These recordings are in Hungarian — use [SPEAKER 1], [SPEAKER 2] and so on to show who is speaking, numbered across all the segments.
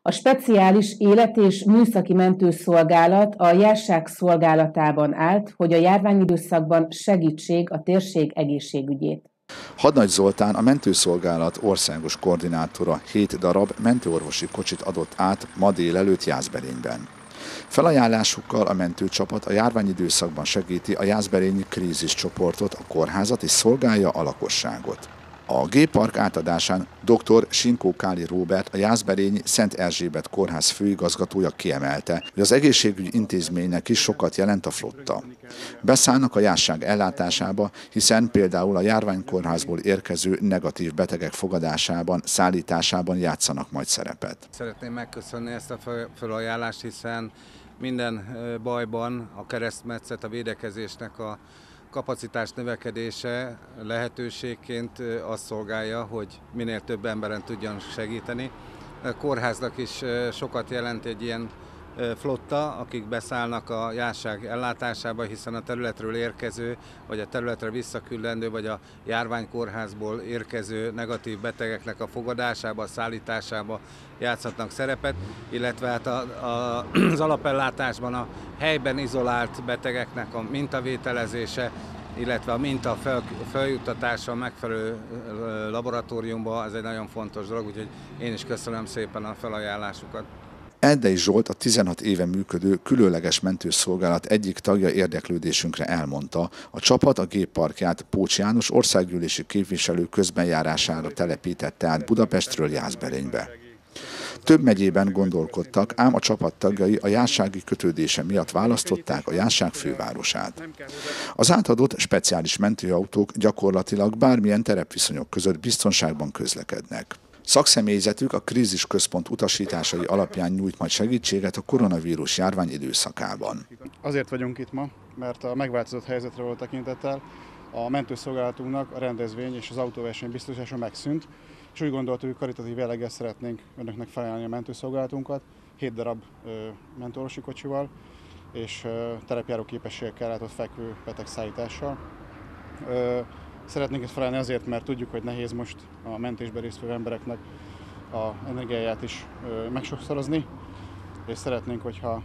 [SPEAKER 1] A speciális élet- és műszaki mentőszolgálat a járság szolgálatában állt, hogy a járványidőszakban segítsék a térség egészségügyét.
[SPEAKER 2] Hadnagy Zoltán, a mentőszolgálat országos koordinátora 7 darab mentőorvosi kocsit adott át ma délelőtt Jászberényben. Felajánlásukkal a mentőcsapat a járványidőszakban segíti a jászberényi kríziscsoportot, a kórházat és szolgálja a lakosságot. A géppark átadásán dr. Sinkó Káli Róbert, a jászberényi Szent Erzsébet kórház főigazgatója kiemelte, hogy az egészségügyi intézménynek is sokat jelent a flotta. Beszállnak a járság ellátásába, hiszen például a járványkórházból érkező negatív betegek fogadásában, szállításában játszanak majd szerepet.
[SPEAKER 3] Szeretném megköszönni ezt a felajánlást, hiszen minden bajban a keresztmetszet, a védekezésnek a kapacitás növekedése lehetőségként azt szolgálja, hogy minél több emberen tudjon segíteni. A kórháznak is sokat jelent egy ilyen flotta, akik beszállnak a járság ellátásába, hiszen a területről érkező, vagy a területre visszaküldendő, vagy a járványkórházból érkező negatív betegeknek a fogadásába, szállításába játszhatnak szerepet, illetve hát az alapellátásban a helyben izolált betegeknek a mintavételezése, illetve a minta feljuttatása a megfelelő laboratóriumba, ez egy nagyon fontos dolog, úgyhogy én is köszönöm szépen a felajánlásukat.
[SPEAKER 2] Erdei Zsolt, a 16 éve működő különleges mentőszolgálat egyik tagja érdeklődésünkre elmondta, a csapat a gépparkját Pócs János országgyűlési képviselő közbenjárására telepítette át Budapestről Jászberénybe. Több megyében gondolkodtak, ám a csapat tagjai a jársági kötődése miatt választották a járság fővárosát. Az átadott speciális mentőautók gyakorlatilag bármilyen terepviszonyok között biztonságban közlekednek. Szakszemélyzetük a krízisközpont utasításai alapján nyújt majd segítséget a koronavírus járvány időszakában.
[SPEAKER 4] Azért vagyunk itt ma, mert a megváltozott helyzetre való tekintettel a mentőszolgálatunknak a rendezvény és az autóverseny biztosítása megszűnt, és úgy gondoltuk, hogy karitatív jelleggel szeretnénk önöknek felajánlani a mentőszolgálatunkat 7 darab mentőorvosi kocsival és terepjáró képességekkel ellátott fekvő betegszállítással. Szeretnénk ezt felajánlani azért, mert tudjuk, hogy nehéz most a mentésben résztvevő embereknek a energiáját is megsokszorozni, és szeretnénk, hogyha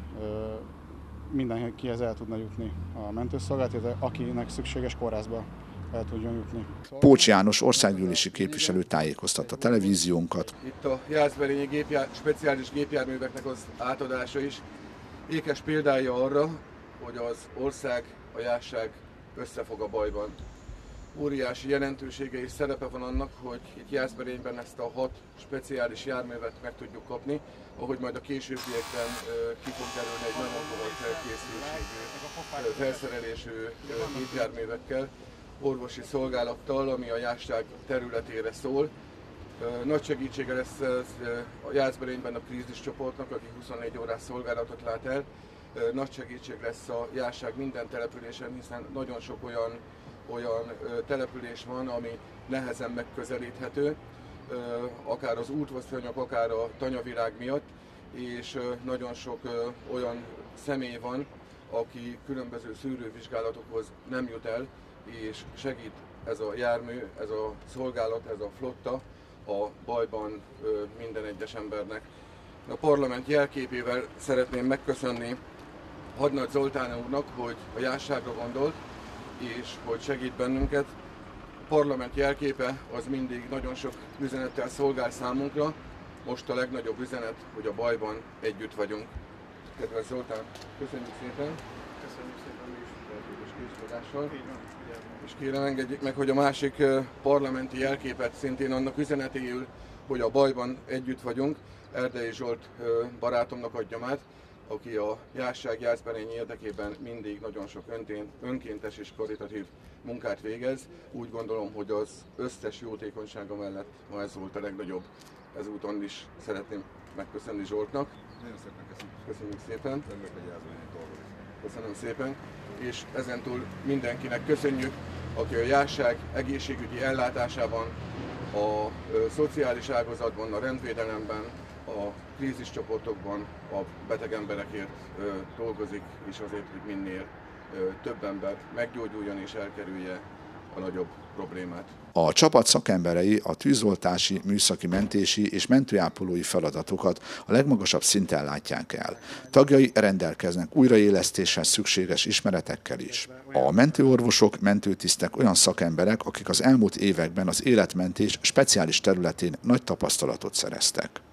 [SPEAKER 4] mindenkihez el tudna jutni a mentőszolgálat, illetve akinek szükséges, kórházba el tudjon jutni.
[SPEAKER 2] Pócs János országgyűlési képviselő tájékoztatta a televíziónkat.
[SPEAKER 5] Itt a jászberényi speciális gépjárműveknek az átadása is ékes példája arra, hogy az ország, a járság összefog a bajban. Óriási jelentősége és szerepe van annak, hogy itt Jászberényben ezt a 6 speciális járművet meg tudjuk kapni, ahogy majd a későbbiekben ki fog derülni egy nagyon komoly felkészültségű, felszerelésű gépjárművekkel, orvosi szolgálattal, ami a járság területére szól. Nagy segítsége lesz a Jászberényben a kríziscsoportnak, aki 24 órás szolgálatot lát el. Nagy segítség lesz a járság minden településen, hiszen nagyon sok olyan település van, ami nehezen megközelíthető, akár az útviszonyok, akár a tanyavirág miatt, és nagyon sok olyan személy van, aki különböző szűrővizsgálatokhoz nem jut el, és segít ez a jármű, ez a szolgálat, ez a flotta a bajban minden egyes embernek. A parlament jelképével szeretném megköszönni Hadnagy Zoltán úrnak, hogy a járságra gondolt, és hogy segít bennünket. A parlament jelképe az mindig nagyon sok üzenettel szolgál számunkra. Most a legnagyobb üzenet, hogy a bajban együtt vagyunk. Kedves Zoltán, köszönjük szépen! Köszönjük szépen mi is készfogással. És kérem, engedjék meg, hogy a másik parlamenti jelképet szintén annak üzenetéül, hogy a bajban együtt vagyunk, Erdei Zsolt barátomnak adjam át, aki a járság Jászberényi érdekében mindig nagyon sok önkéntes és karitatív munkát végez. Úgy gondolom, hogy az összes jótékonysága mellett ma ez volt a legnagyobb. Ezúton is szeretném megköszönni Zsoltnak.
[SPEAKER 6] Nagyon szépen köszönjük.
[SPEAKER 5] Köszönjük szépen.
[SPEAKER 6] Örülök, hogy Jászberényen dolgozik.
[SPEAKER 5] Köszönöm szépen. És ezentúl mindenkinek köszönjük, aki a járság egészségügyi ellátásában, a szociális ágazatban, a rendvédelemben, a kríziscsoportokban a beteg emberekért dolgozik, és azért, hogy minél több ember meggyógyuljon és elkerülje a nagyobb problémát.
[SPEAKER 2] A csapat szakemberei a tűzoltási, műszaki mentési és mentőápolói feladatokat a legmagasabb szinten látják el. Tagjai rendelkeznek újraélesztéshez szükséges ismeretekkel is. A mentőorvosok, mentőtisztek olyan szakemberek, akik az elmúlt években az életmentés speciális területén nagy tapasztalatot szereztek.